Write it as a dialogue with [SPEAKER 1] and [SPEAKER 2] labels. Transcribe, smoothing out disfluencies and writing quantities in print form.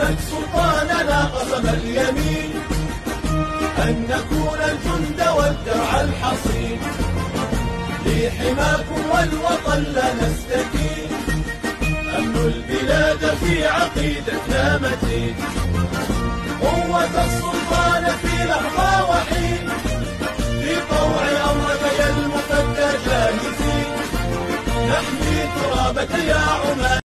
[SPEAKER 1] لك سلطاننا قسم اليمين أن نكون الجند والدرع الحصين لحماكم والوطن لا نستكين. أمن البلاد في عقيدتنا متين، قوة السلطان في لحظة وحين، في طوع أمرك يا المفدى جاهزين، نحمي ترابك يا عمان.